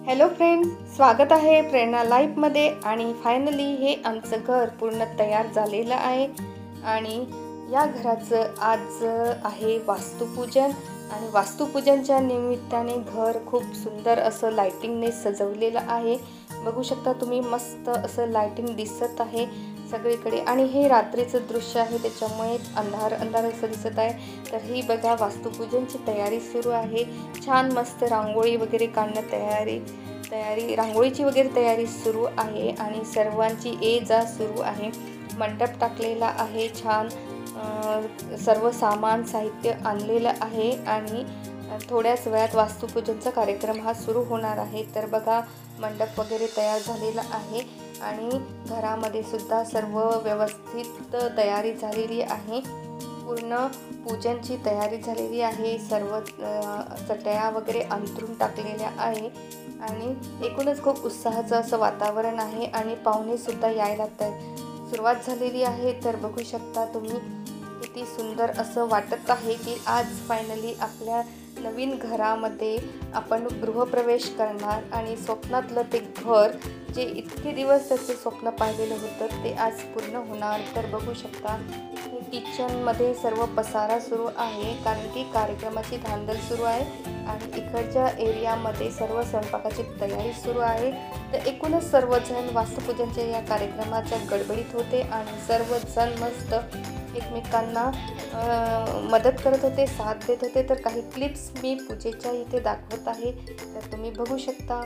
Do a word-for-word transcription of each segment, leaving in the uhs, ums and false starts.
Hello friends, स्वागत आहे प्रेरणा लाईफमध्ये. आणि फायनली हे आमचं घर पूर्ण तयार झालेलं आहे आणि या घराचं आज आहे वास्तुपूजन. आणि वास्तुपूजनच्या निमित्ताने घर खूप सुंदर असं लाइटिंगने सजवलेलं आहे. बघू शकता तुम्ही, मस्त असं लाइटिंग दिसत आहे सगळीकडे. आणि हे रात्रीचं दृश्य आहे, त्याच्यामुळे अंधार अंधार असं दिसत आहे. तर ही बघा, वास्तुपूजनची तयारी सुरू आहे. छान मस्त रांगोळी वगैरे काढणं तयारी तयारी रांगोळीची वगैरे तयारी सुरू आहे आणि सर्वांची ये जा सुरू आहे. मंडप टाकलेला आहे, छान सर्व सामान साहित्य आणलेलं आहे आणि थोड्याच वेळात वास्तुपूजनचा कार्यक्रम हा सुरू होणार आहे. तर बघा, मंडप वगैरे तयार झालेला आहे आणि घरामध्ये सुद्धा सर्व व्यवस्थित तयारी झालेली आहे. पूर्ण पूजनची तयारी झालेली आहे. सर्व चटया वगैरे अंथरून टाकलेल्या आहे आणि एकूणच खूप उत्साहाचं असं वातावरण आहे आणि पाहुणेसुद्धा यायला तर सुरुवात झालेली आहे. तर बघू शकता तुम्ही, किती सुंदर असं वाटत आहे की आज फायनली आपल्या नवीन घरामध्ये आपण गृहप्रवेश करणार आणि स्वप्नातलं ते घर, जे इतके दिवस त्याचं स्वप्न पाहिलेलं होतं, ते आज पूर्ण होणार. तर बघू शकता, किचनमध्ये सर्व पसारा सुरू आहे कारण की कार्यक्रमाची धांदल सुरू आहे आणि इकडच्या एरियामध्ये सर्व स्वयंपाकाची तयारी सुरू आहे. तर एकूणच सर्वजण वास्तुपूजनच्या या कार्यक्रमाच्या गडबडीत होते आणि सर्वजण मस्त एकमेकांना मदत करत होते, साथ देत होते. तर काही क्लिप्स मी पूजेच्या इथे दाखवत आहे, तर तुम्ही बघू शकता.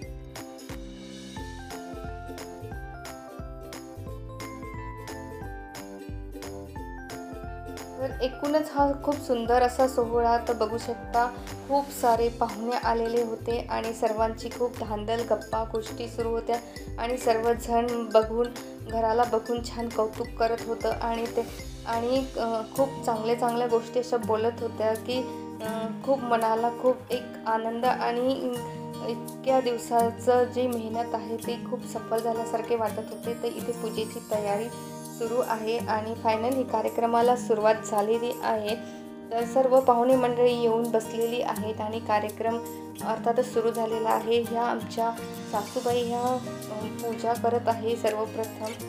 तर एकूणच हा खूप सुंदर असा सोहळा. तर बघू शकता, खूप सारे पाहुणे आलेले होते आणि सर्वांची खूप धांदल गप्पा गोष्टी सुरू होत्या आणि सर्वजण बघून घराला बघून छान कौतुक करत होतं आणि ते आणि खूप चांगल्या चांगल्या गोष्टी अशा बोलत होत्या की खूप मनाला खूप एक आनंद आणि इतक्या दिवसाचं जी मेहनत आहे ती खूप सफल झाल्यासारखे वाटत होते. तर इथे पूजेची तयारी सुरू आहे आणि फायनली कार्यक्रमाला सुरुवात झालेली आहे. तर सर्व पाहुणे मंडळी येऊन बसलेली आहेत आणि कार्यक्रम अर्थातच सुरू झालेला आहे. ह्या आमच्या सासूबाई ह्या पूजा करत आहे सर्वप्रथम.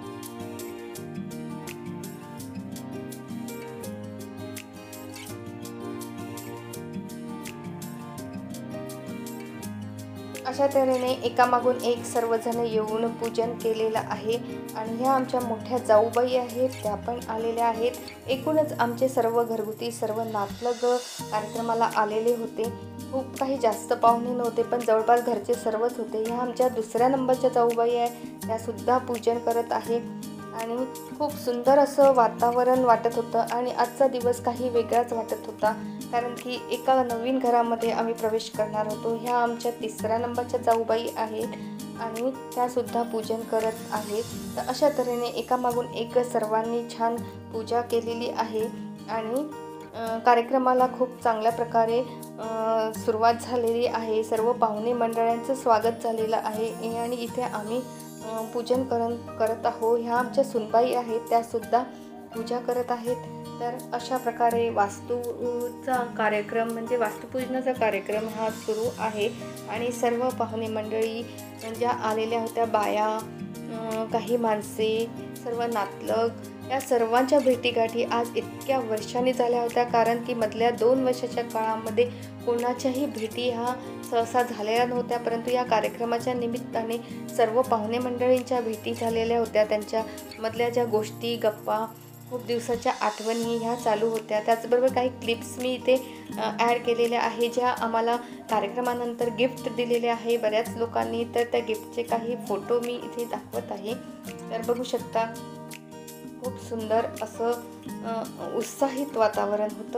अशा तऱ्हेने एकामागून एक सर्वजण येऊन पूजन केलेलं आहे आणि ह्या आमच्या मोठ्या जाऊबाई आहेत, त्या पण आलेल्या आहेत. एकूणच आमचे सर्व घरगुती सर्व नातलग कार्यक्रमाला आलेले होते. खूप काही जास्त पाहुणे नव्हते, पण जवळपास घरचे सर्वच होते. ह्या आमच्या दुसऱ्या नंबरच्या जाऊबाई आहे, त्यासुद्धा पूजन करत आहे आणि खूप सुंदर असं वातावरण वाटत होतं आणि आजचा दिवस काही वेगळाच वाटत होता कारण की एका नवीन घरामध्ये आम्ही प्रवेश करणार होतो. ह्या आमच्या तिसऱ्या नंबरच्या जाऊबाई आहेत आणि त्यासुद्धा पूजन करत आहेत. तर अशा तऱ्हेने एकामागून एक सर्वांनी छान पूजा केलेली आहे आणि कार्यक्रमाला खूप चांगल्या प्रकारे सुरुवात झालेली आहे. सर्व पाहुणे मंडळांचं स्वागत झालेलं आहे आणि इथे आम्ही पूजन करत करत आहोत. ह्या आमच्या सुनबाई आहेत, त्यासुद्धा पूजा करत आहेत. तर अशा प्रकारे वास्तूचा कार्यक्रम म्हणजे वास्तुपूजनाचा कार्यक्रम हा सुरू आहे आणि सर्व पाहुणे मंडळी ज्या आलेल्या होत्या, बाया, काही माणसे, सर्व नातलग, या सर्वांच्या भेटीगाठी आज इतक्या वर्षांनी झाल्या होत्या कारण की मधल्या दोन वर्षाच्या काळामध्ये कोणाच्याही भेटी ह्या सहसा झालेल्या नव्हत्या. परंतु या कार्यक्रमाच्या निमित्ताने सर्व पाहुणे मंडळींच्या भेटी झालेल्या होत्या. त्यांच्या मधल्या ज्या गोष्टी गप्पा, खूप दिवसाच्या आठवणी ह्या चालू होत्या. त्याचबरोबर काही क्लिप्स मी इथे ॲड केलेल्या आहे, ज्या आम्हाला कार्यक्रमानंतर गिफ्ट दिलेले आहे बऱ्याच लोकांनी. तर त्या गिफ्टचे काही फोटो मी इथे दाखवत आहे. तर बघू शकता, खूप सुंदर असं उत्साहित वातावरण होतं.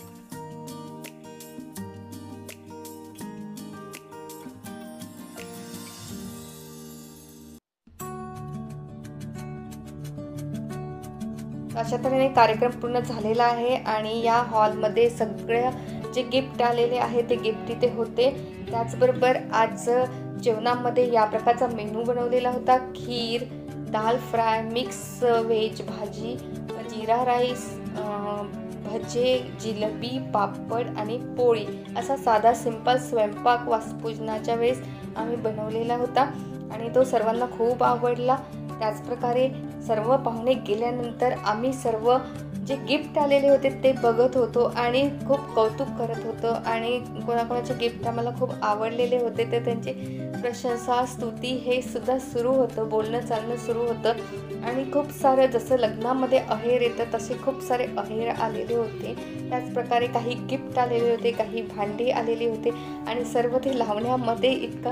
अशा तऱ्हेने कार्यक्रम पूर्ण झालेला आहे आणि या हॉलमध्ये सगळ्या जे गिफ्ट आलेले आहे ते गिफ्ट इथे होते. त्याचबरोबर आज जेवणामध्ये या प्रकारचा मेनू बनवलेला होता: kheer, dal fry, mix veg भाजी, जीरा राईस, भजे, जिलेबी, पापड आणि पोळी असा साधा सिंपल स्वयंपाक वास्तुपूजनाच्या वेळेस आम्ही बनवलेला होता आणि तो सर्वांना खूप आवडला. त्याचप्रकारे सर्व पाहुणे गेल्यानंतर आम्ही सर्व जे गिफ्ट आलेले होते ते बघत होतो आणि खूप कौतुक करत होतो आणि कोणाकोणाचे गिफ्ट आम्हाला खूप आवडलेले होते तर त्यांची प्रशंसा स्तुती हे सुद्धा सुरू होतं, बोलणं चालणं सुरू होतं आणि खूप सारं जसं लग्नामध्ये अहेर येतं तसे खूप सारे अहेर आलेले होते. त्याचप्रकारे काही गिफ्ट आलेले होते, काही भांडी आलेली होते आणि सर्व ते लावण्यामध्ये इतका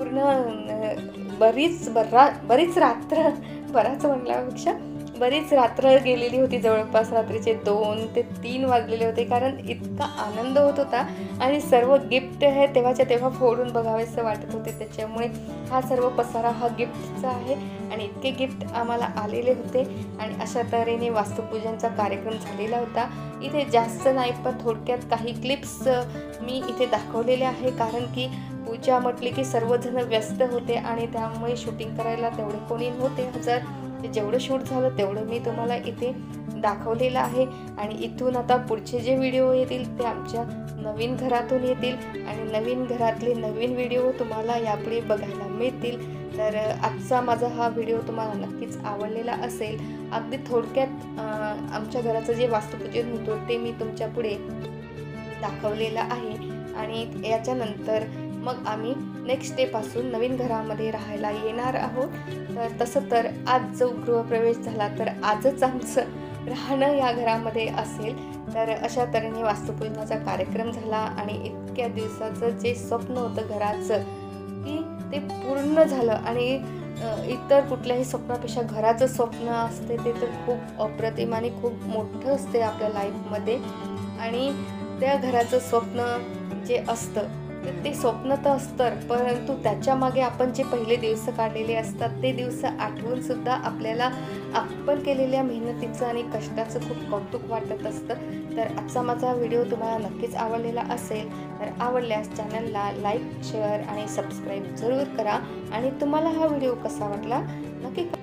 पूर्ण बरीच बरा बरीच रात्र बराच म्हणल्यापेक्षा बरीच रात्र गेलेली होती. जवळपास रात्रीचे दोन ते तीन वाजलेले होते कारण इतका आनंद होत होता आणि सर्व गिफ्ट हे तेव्हाच्या तेव्हा फोडून बघावेसं वाटत होते. त्याच्यामुळे हा सर्व पसारा हा गिफ्टचा आहे आणि इतके गिफ्ट आम्हाला आलेले होते आणि अशा तऱ्हेने वास्तुपूजनचा कार्यक्रम झालेला होता. इथे जास्त नाही पण थोडक्यात काही क्लिप्स मी इथे दाखवलेले आहे कारण की पूजा म्हटली की सर्वजण व्यस्त होते आणि त्यामुळे शूटिंग करायला तेवढे कोणी नव्हते हजर. ते जेवढं शूट झालं तेवढं मी तुम्हाला इथे दाखवलेलं आहे आणि इथून आता पुढचे जे व्हिडिओ येतील ते आमच्या नवीन घरातून येतील आणि नवीन घरातले नवीन व्हिडिओ तुम्हाला यापुढे बघायला मिळतील. तर आजचा माझा हा व्हिडिओ तुम्हाला नक्कीच आवडलेला असेल. अगदी थोडक्यात आमच्या घराचं जे वास्तुपूजन होतं ते मी तुमच्या पुढे दाखवलेलं आहे आणि याच्यानंतर मग आम्ही नेक्स्ट डेपासून नवीन घरामध्ये राहायला येणार आहोत. तर तसं तर आज जो गृहप्रवेश झाला तर आजच आमचं राहणं या घरामध्ये असेल. तर अशा तऱ्हेने वास्तुपूजनाचा कार्यक्रम झाला आणि इतक्या दिवसाचं जे स्वप्न होतं घराचं की ते पूर्ण झालं आणि इतर कुठल्याही स्वप्नापेक्षा घराचं स्वप्न असते ते तर खूप अप्रतिम आणि खूप मोठं असते आपल्या लाईफमध्ये आणि त्या घराचं स्वप्न जे असतं तर ते स्वप्न तर असतं परंतु त्याच्यामागे आपण जे पहिले दिवस काढलेले असतात ते दिवस आठवूनसुद्धा आपल्याला आपण केलेल्या मेहनतीचं आणि कष्टाचं खूप कौतुक वाटत असतं. तर आजचा माझा व्हिडिओ तुम्हाला नक्कीच आवडलेला असेल तर आवडल्यास चॅनलला लाईक शेअर आणि सबस्क्राईब जरूर करा आणि तुम्हाला हा व्हिडिओ कसा वाटला नक्की